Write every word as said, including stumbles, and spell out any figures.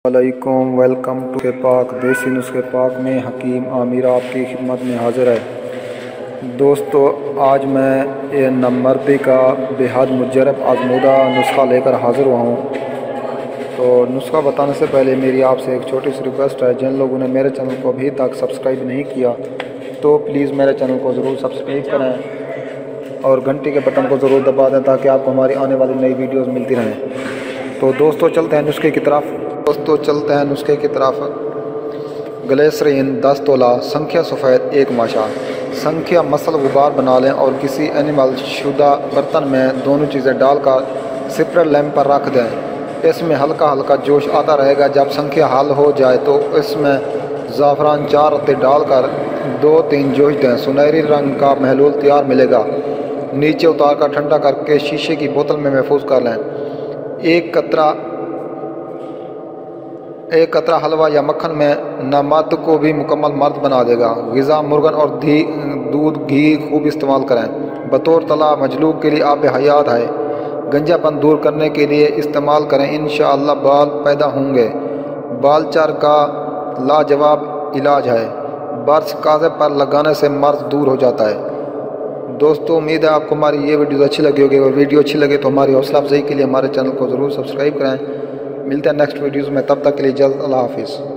वालेकुम welcome to के पाक देसी नुस्खे पाक में हकीम आमिर आपकी खिदमत में हाजिर है। दोस्तों आज मैं ये नमर्दी का बेहद मुजरब आजमूदा नुस्खा लेकर हाज़िर हुआ हूँ। तो नुस्खा बताने से पहले मेरी आपसे एक छोटी सी रिक्वेस्ट है, जिन लोगों ने मेरे चैनल को अभी तक सब्सक्राइब नहीं किया तो प्लीज़ मेरे चैनल को ज़रूर सब्सक्राइब करें और घंटी के बटन को ज़रूर दबा दें ताकि आपको हमारी आने वाली नई वीडियोज़ मिलती रहें। तो दोस्तों चलते हैं नुस्खे की तरफ दोस्तों चलते हैं नुस्खे की तरफ ग्लिसरीन दस तोला, संख्या सफ़ेद एक माशा। संख्या मसल गुबार बना लें और किसी एनिमल शुदा बर्तन में दोनों चीज़ें डालकर सिपर लैंप पर रख दें। इसमें हल्का हल्का जोश आता रहेगा। जब संख्या हल हो जाए तो इसमें ज़ाफ़रान चार रत्ते डालकर दो तीन जोश दें। सुनहरी रंग का महलूल तैयार मिलेगा। नीचे उतार कर ठंडा करके शीशे की बोतल में महफूज कर लें। एक कतरा एक कतरा हलवा या मक्खन में नामर्द को भी मुकम्मल मर्द बना देगा। ग़िज़ा मुर्गन और धी दूध घी खूब इस्तेमाल करें। बतौर तला मजलूब के लिए आब हयात है। गंजापन दूर करने के लिए इस्तेमाल करें, इंशाअल्लाह बाल पैदा होंगे। बालचार का लाजवाब इलाज है। बर्स काज़े पर लगाने से मर्ज दूर हो जाता है। दोस्तों उम्मीद है आपको हमारी ये वीडियो अच्छी लगी होगी। अगर वीडियो अच्छी लगे तो हमारी हौसला अफजाई के लिए हमारे चैनल को ज़रूर सब्सक्राइब करें। मिलते हैं नेक्स्ट वीडियोज़ में, तब तक के लिए जल्द। अल्लाह हाफिज़।